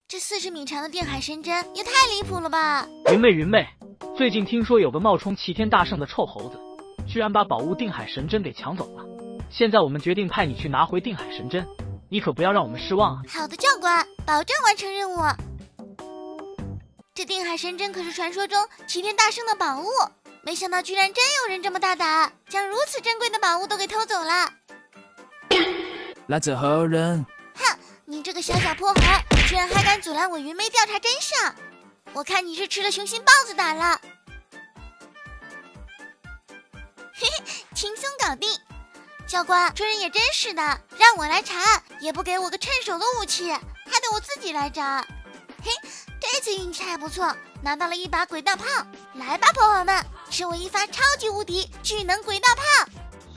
这40米长的定海神针也太离谱了吧！ 云妹，最近听说有个冒充齐天大圣的臭猴子，居然把宝物定海神针给抢走了。现在我们决定派你去拿回定海神针，你可不要让我们失望啊！ 好的，教官，保证完成任务。这定海神针可是传说中齐天大圣的宝物，没想到居然真有人这么大胆，将如此珍贵的宝物都给偷走了。 来者何人？ 哼，你这个小破猴，居然还敢阻拦我云妹调查真相！我看你是吃了雄心豹子胆了。嘿嘿，轻松搞定。教官，这人也真是的，让我来查，也不给我个趁手的武器，还得我自己来找。嘿，这次运气还不错，拿到了一把鬼大炮。来吧，破猴们，吃我一发超级无敌巨能鬼大炮！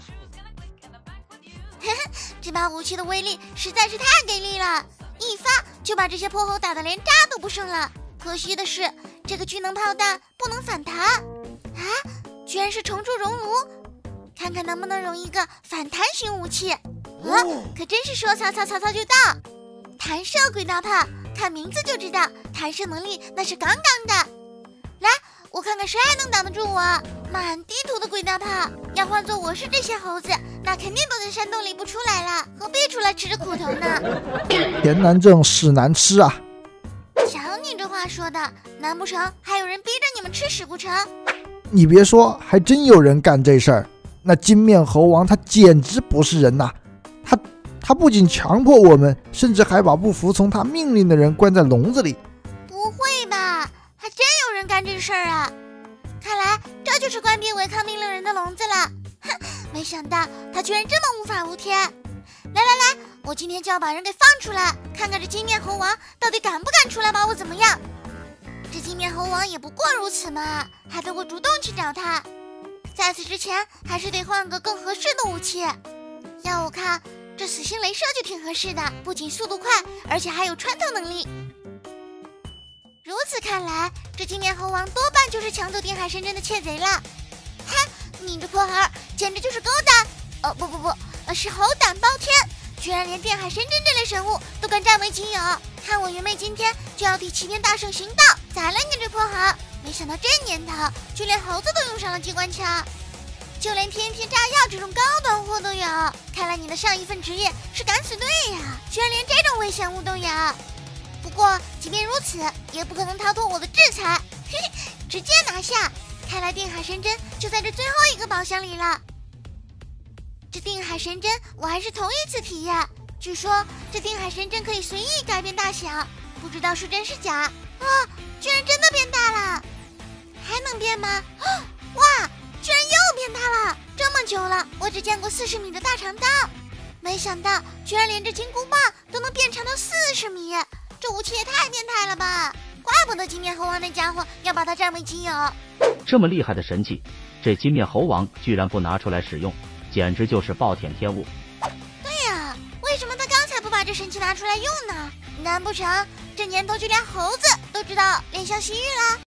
呵呵，这把武器的威力实在是太给力了，一发就把这些破猴打得连渣都不剩了。可惜的是，这个巨能炮弹不能反弹啊！居然是重铸熔炉，看看能不能熔一个反弹型武器。可真是说曹操就到！弹射鬼大炮，看名字就知道弹射能力那是杠杠的。来，我看看谁还能挡得住我！满地图的鬼大炮，要换做我是这些猴子，那肯定都在山洞里不出来了，何必出来吃着苦头呢？ 田南正屎难吃啊！ 瞧你这话说的，难不成还有人逼着你们吃屎不成？ 你别说，还真有人干这事儿。那金面猴王他简直不是人呐！他不仅强迫我们，甚至还把不服从他命令的人关在笼子里。 不会吧？还真有人干这事儿啊！看来这就是关闭违抗命令人的笼子了。哼，没想到他居然这么无法无天！来，我今天就要把人给放出来，看看这金面猴王到底敢不敢出来把我怎么样。这金面猴王也不过如此嘛，还得我主动去找他。在此之前，还是得换个更合适的武器。要我看，这死星雷射就挺合适的，不仅速度快，而且还有穿透能力。如此看来，这金面猴王多半就是抢走定海神针的窃贼了。嗨，你这破孩儿，简直就是狗胆！不，是猴胆包天，居然连定海神针这类神物都敢占为己有。看我云妹今天就要替齐天大圣行道，宰了你这破孩儿！没想到这年头，就连猴子都用上了机关枪，就连TNT炸药这种高端货都有。看来你的上一份职业是敢死队呀，居然连这种危险物都有。不过即便如此，也不可能逃脱我的制裁，嘿嘿，直接拿下。看来定海神针就在这最后一个宝箱里了。这定海神针我还是头一次体验，据说这定海神针可以随意改变大小，不知道是真是假啊！居然真的变大了，还能变吗？哇，居然又变大了！这么久了，我只见过40米的大长刀，没想到居然连这金箍棒都能变长到40米，这武器也太变态了吧！怪不得金面猴王那家伙要把它占为己有。 这么厉害的神器，这金面猴王居然不拿出来使用，简直就是暴殄天物。 对呀，为什么他刚才不把这神器拿出来用呢？难不成这年头就连猴子都知道怜香惜玉了？